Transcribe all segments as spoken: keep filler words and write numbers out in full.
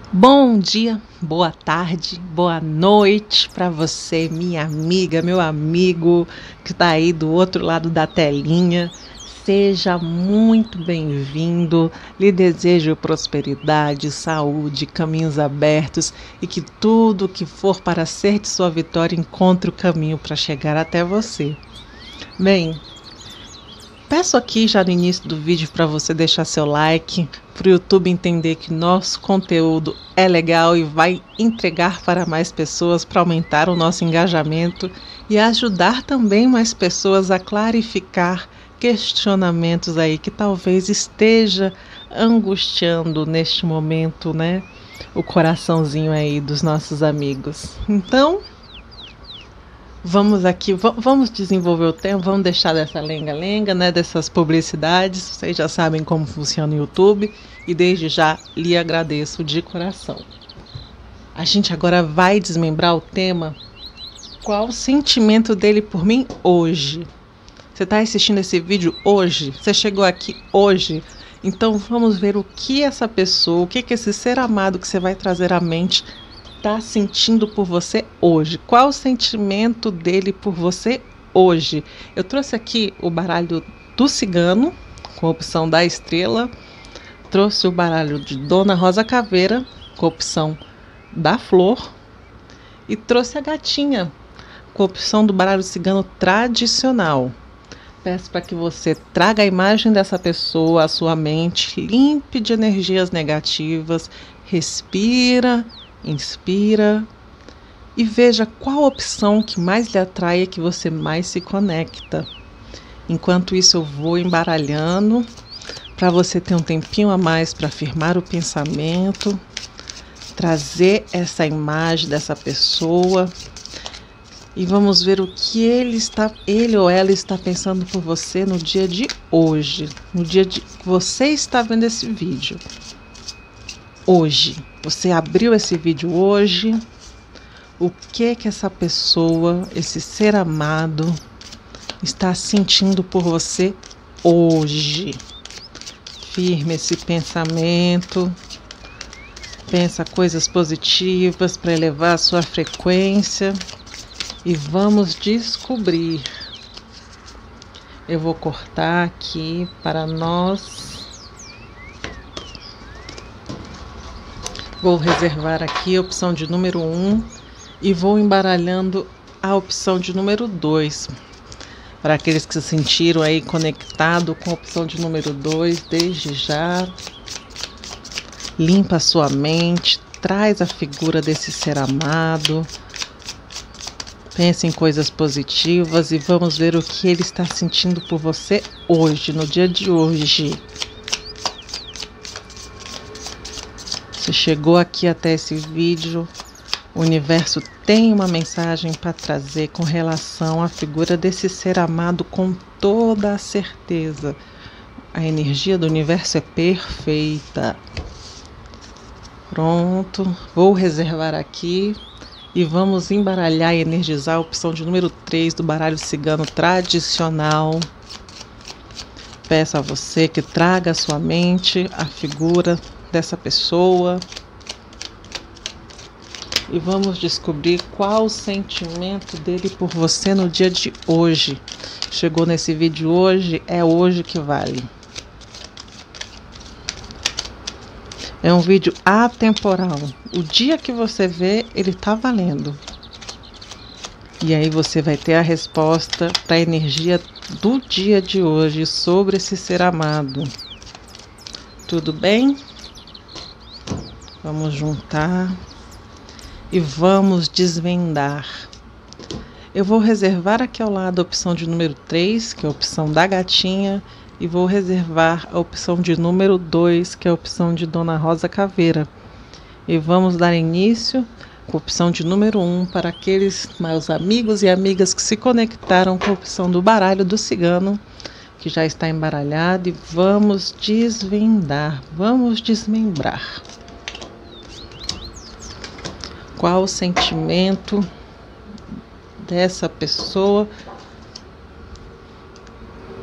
Bom dia, boa tarde, boa noite para você, minha amiga, meu amigo que está aí do outro lado da telinha. Seja muito bem-vindo. Lhe desejo prosperidade, saúde, caminhos abertos e que tudo que for para ser de sua vitória encontre o caminho para chegar até você. Bem, peço aqui já no início do vídeo para você deixar seu like, para o YouTube entender que nosso conteúdo é legal e vai entregar para mais pessoas, para aumentar o nosso engajamento e ajudar também mais pessoas a clarificar questionamentos aí que talvez esteja angustiando neste momento, né? O coraçãozinho aí dos nossos amigos. Então, vamos aqui, vamos desenvolver o tema, vamos deixar dessa lenga-lenga, né, dessas publicidades. Vocês já sabem como funciona o YouTube e desde já lhe agradeço de coração. A gente agora vai desmembrar o tema: qual o sentimento dele por mim hoje? Você está assistindo esse vídeo hoje? Você chegou aqui hoje? Então vamos ver o que essa pessoa, o que, que esse ser amado que você vai trazer à mente está sentindo por você hoje. Qual o sentimento dele por você hoje? Eu trouxe aqui o baralho do cigano, com a opção da estrela. Trouxe o baralho de Dona Rosa Caveira, com a opção da flor. E trouxe a gatinha, com a opção do baralho cigano tradicional. Peço para que você traga a imagem dessa pessoa à sua mente, limpe de energias negativas, respira, inspira e veja qual opção que mais lhe atrai e que você mais se conecta. Enquanto isso, eu vou embaralhando para você ter um tempinho a mais para afirmar o pensamento, trazer essa imagem dessa pessoa e vamos ver o que ele está, ele ou ela está pensando por você no dia de hoje, no dia de que você está vendo esse vídeo. Hoje, você abriu esse vídeo hoje, o que que essa pessoa, esse ser amado, está sentindo por você hoje? Firme esse pensamento, pensa coisas positivas para elevar a sua frequência e vamos descobrir. Eu vou cortar aqui para nós. Vou reservar aqui a opção de número um e vou embaralhando a opção de número dois. Para aqueles que se sentiram aí conectado com a opção de número dois, desde já, limpa a sua mente, traz a figura desse ser amado, pense em coisas positivas e vamos ver o que ele está sentindo por você hoje, no dia de hoje. Você chegou aqui até esse vídeo, o universo tem uma mensagem para trazer com relação à figura desse ser amado com toda a certeza. A energia do universo é perfeita. Pronto, vou reservar aqui e vamos embaralhar e energizar a opção de número três do baralho cigano tradicional. Peço a você que traga à sua mente a figura dessa pessoa e vamos descobrir qual o sentimento dele por você no dia de hoje. Chegou nesse vídeo hoje, é hoje que vale. É um vídeo atemporal. O dia que você vê, ele tá valendo. E aí você vai ter a resposta para a energia do dia de hoje sobre esse ser amado. Tudo bem? Vamos juntar e vamos desvendar. Eu vou reservar aqui ao lado a opção de número três, que é a opção da gatinha, e vou reservar a opção de número dois, que é a opção de Dona Rosa Caveira. E vamos dar início com a opção de número um para aqueles meus amigos e amigas que se conectaram com a opção do baralho do cigano, que já está embaralhado, e vamos desvendar, vamos desmembrar. Qual o sentimento dessa pessoa?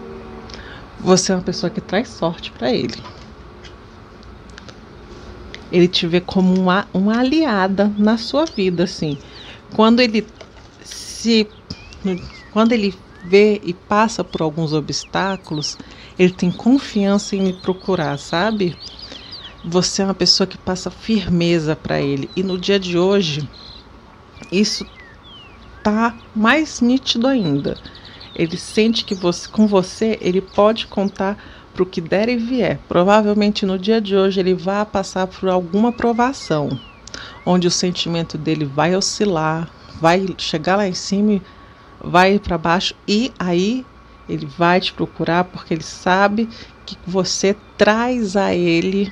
Você é uma pessoa que traz sorte para ele. ele te vê como uma, uma aliada na sua vida, assim. Quando ele se, quando ele vê e passa por alguns obstáculos, ele tem confiança em me procurar, sabe? Você é uma pessoa que passa firmeza para ele. E no dia de hoje, isso tá mais nítido ainda. Ele sente que você, com você, ele pode contar para o que der e vier. Provavelmente no dia de hoje ele vai passar por alguma provação, onde o sentimento dele vai oscilar, vai chegar lá em cima e vai para baixo, e aí ele vai te procurar porque ele sabe que você traz a ele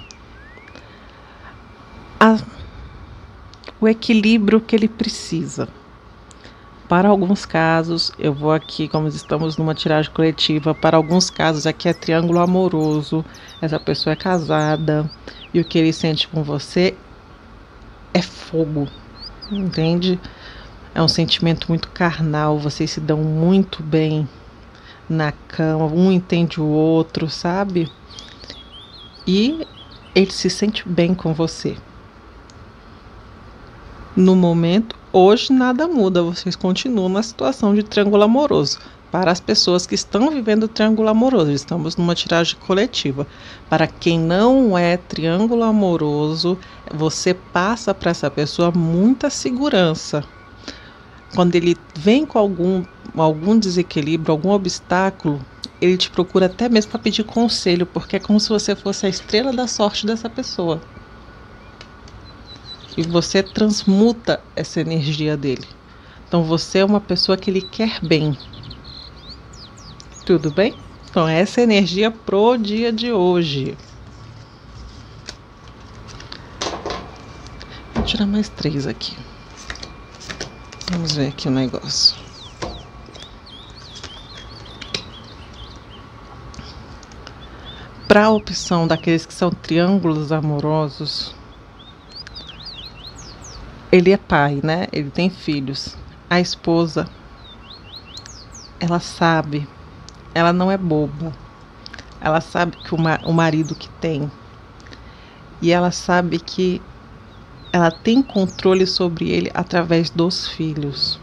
a, o equilíbrio que ele precisa. Para alguns casos, eu vou aqui, como estamos numa tiragem coletiva, para alguns casos aqui é triângulo amoroso, essa pessoa é casada e o que ele sente com você é fogo, entende? É um sentimento muito carnal, vocês se dão muito bem na cama, um entende o outro, sabe? E ele se sente bem com você. No momento, hoje nada muda, vocês continuam na situação de triângulo amoroso. Para as pessoas que estão vivendo triângulo amoroso, estamos numa tiragem coletiva. Para quem não é triângulo amoroso, você passa para essa pessoa muita segurança. Quando ele vem com algum, algum desequilíbrio, algum obstáculo, ele te procura até mesmo para pedir conselho, porque é como se você fosse a estrela da sorte dessa pessoa. E você transmuta essa energia dele. Então você é uma pessoa que ele quer bem. Tudo bem? Então essa é a energia pro dia de hoje. Vou tirar mais três aqui. Vamos ver aqui o negócio. Para a opção daqueles que são triângulos amorosos, ele é pai, né? Ele tem filhos. A esposa, ela sabe, ela não é boba. Ela sabe que o, ma o marido que tem. E ela sabe que ela tem controle sobre ele através dos filhos.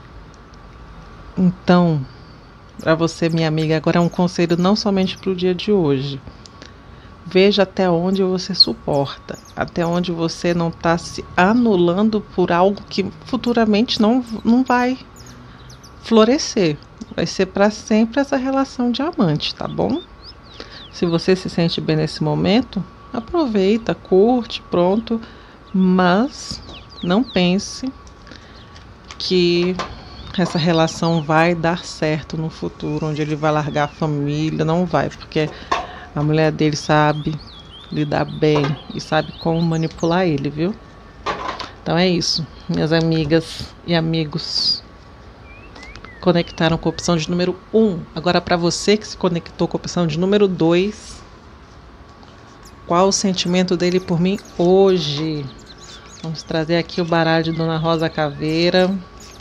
Então, para você, minha amiga, agora é um conselho não somente para o dia de hoje. Veja até onde você suporta, até onde você não está se anulando por algo que futuramente não, não vai florescer. Vai ser para sempre essa relação de amante, tá bom? Se você se sente bem nesse momento, aproveita, curte, pronto. Mas não pense que essa relação vai dar certo no futuro, onde ele vai largar a família. Não vai, porque a mulher dele sabe lidar bem e sabe como manipular ele, viu? Então é isso, minhas amigas e amigos. Conectaram com a opção de número um. Agora, para você que se conectou com a opção de número dois, qual o sentimento dele por mim hoje? Vamos trazer aqui o baralho de Dona Rosa Caveira.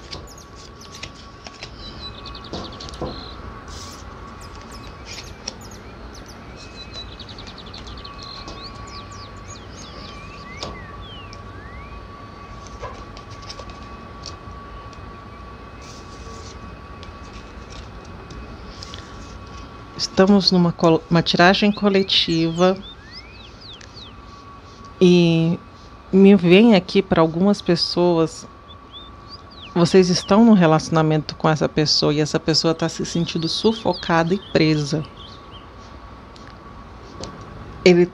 Estamos numa uma tiragem coletiva e me vem aqui para algumas pessoas, vocês estão num relacionamento com essa pessoa e essa pessoa está se sentindo sufocada e presa. Ele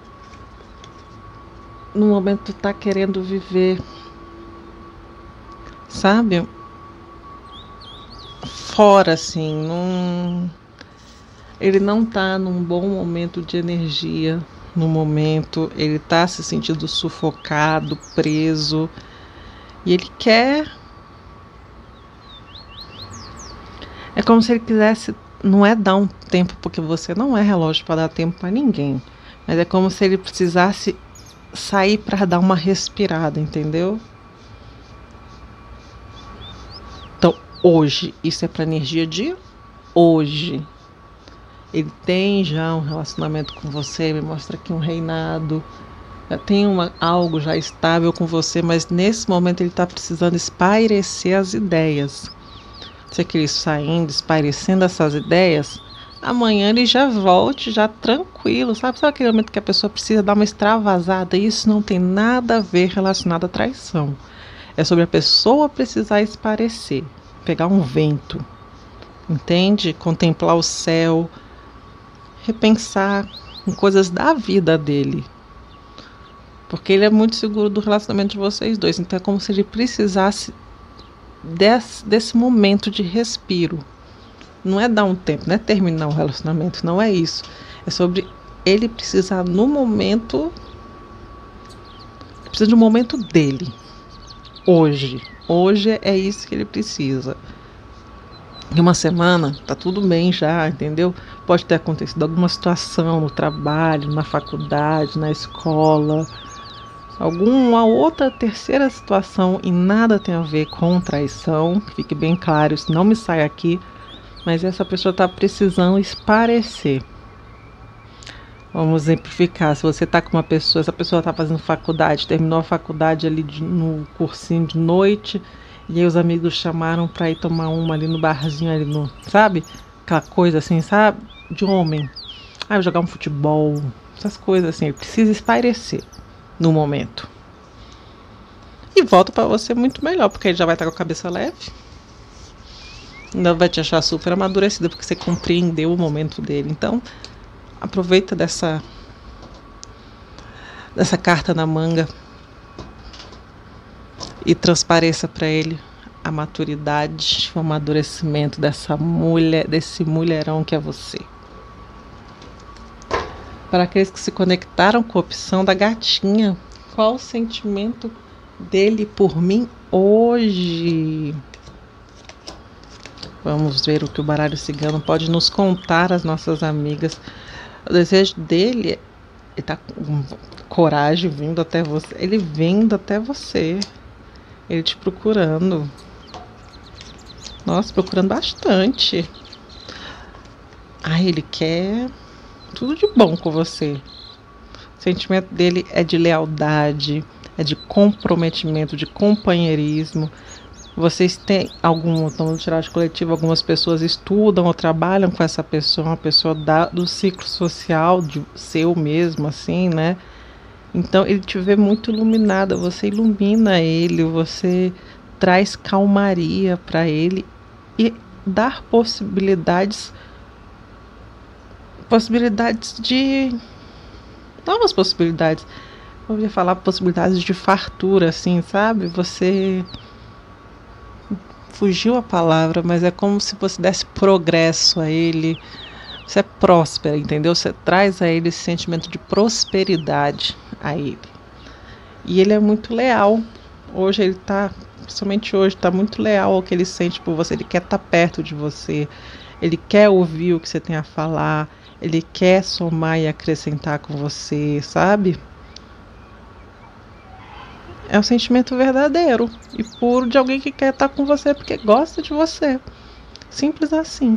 no momento está querendo viver, sabe? Fora assim, num... ele não está num bom momento de energia. No momento, ele está se sentindo sufocado, preso, e ele quer. É como se ele quisesse, não é dar um tempo, porque você não é relógio para dar tempo para ninguém, mas é como se ele precisasse sair para dar uma respirada, entendeu? Então, hoje, isso é para energia de hoje. Ele tem já um relacionamento com você, me mostra aqui um reinado, já tem uma, algo já estável com você, mas nesse momento ele está precisando espairecer as ideias. Se é que ele saindo, espairecendo essas ideias, amanhã ele já volte, já tranquilo, sabe? Sabe aquele momento que a pessoa precisa dar uma extravasada? Isso não tem nada a ver relacionado à traição. É sobre a pessoa precisar espairecer, pegar um vento, entende? Contemplar o céu, repensar em coisas da vida dele. Porque ele é muito seguro do relacionamento de vocês dois. Então é como se ele precisasse desse, desse momento de respiro. Não é dar um tempo, não é terminar o relacionamento, não é isso. É sobre ele precisar no momento. Ele precisa de um momento dele. Hoje. Hoje é isso que ele precisa. Em uma semana, tá tudo bem já, entendeu? Pode ter acontecido alguma situação no trabalho, na faculdade, na escola, alguma outra terceira situação e nada tem a ver com traição, que fique bem claro, isso não me sai aqui, mas essa pessoa está precisando esparecer. Vamos exemplificar, se você está com uma pessoa, essa pessoa está fazendo faculdade, terminou a faculdade ali de, no cursinho de noite, e aí os amigos chamaram para ir tomar uma ali no barzinho, ali no, sabe? Aquela coisa assim, sabe? De homem. Ah, jogar um futebol, essas coisas assim, ele precisa espairecer no momento. E volta para você muito melhor, porque ele já vai estar com a cabeça leve. Ainda vai te achar super amadurecida, porque você compreendeu o momento dele. Então, aproveita dessa, dessa carta na manga e transpareça para ele a maturidade, o amadurecimento dessa mulher, desse mulherão que é você. Para aqueles que se conectaram com a opção da gatinha, qual o sentimento dele por mim hoje? Vamos ver o que o baralho cigano pode nos contar, as nossas amigas. O desejo dele, ele tá com coragem vindo até você, ele vindo até você, ele te procurando. Nossa, procurando bastante. Ai, ele quer tudo de bom com você. O sentimento dele é de lealdade, é de comprometimento, de companheirismo. Vocês têm algum, então, tiragem coletiva, algumas pessoas estudam ou trabalham com essa pessoa, uma pessoa da, do ciclo social, de seu mesmo, assim, né? Então, ele te vê muito iluminada, você ilumina ele, você traz calmaria para ele e dar possibilidades, possibilidades de, novas possibilidades. Eu ia falar possibilidades de fartura, assim, sabe? Você... fugiu a palavra, mas é como se você desse progresso a ele. Você é próspera, entendeu? Você traz a ele esse sentimento de prosperidade a ele. E ele é muito leal. Hoje ele tá, principalmente hoje, tá muito leal ao que ele sente por você. Ele quer estar perto de você. Ele quer ouvir o que você tem a falar. Ele quer somar e acrescentar com você, sabe? É um sentimento verdadeiro e puro de alguém que quer estar com você porque gosta de você. Simples assim.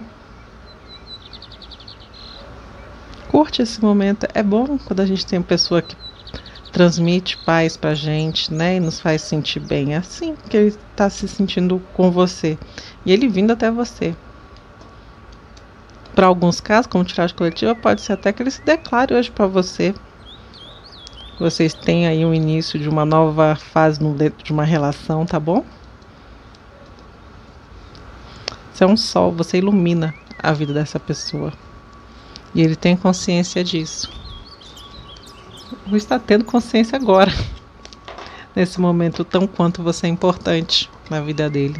Curte esse momento. É bom quando a gente tem uma pessoa que transmite paz pra gente, né? E nos faz sentir bem. É assim que ele está se sentindo com você. E ele vindo até você. Para alguns casos, como tiragem coletiva, pode ser até que ele se declare hoje para você. Vocês têm aí um início de uma nova fase no dentro de uma relação, tá bom? Você é um sol, você ilumina a vida dessa pessoa. E ele tem consciência disso. Ou está tendo consciência agora. Nesse momento tão quanto você é importante na vida dele.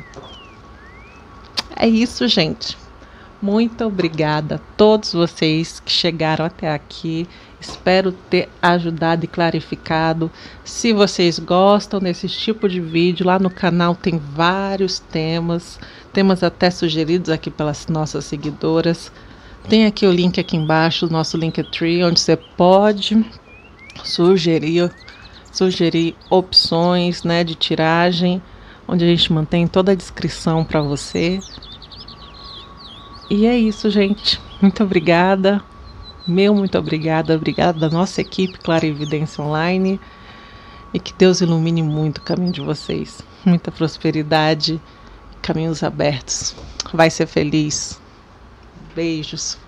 É isso, gente. Muito obrigada a todos vocês que chegaram até aqui. Espero ter ajudado e clarificado. Se vocês gostam desse tipo de vídeo, lá no canal tem vários temas, temas até sugeridos aqui pelas nossas seguidoras. Tem aqui o link aqui embaixo, o nosso Linktree, onde você pode sugerir, sugerir opções, né, de tiragem, onde a gente mantém toda a descrição para você. E é isso, gente. Muito obrigada. Meu muito obrigada, obrigada da nossa equipe Clarividência Online, e que Deus ilumine muito o caminho de vocês. Muita prosperidade, caminhos abertos. Vai ser feliz. Beijos.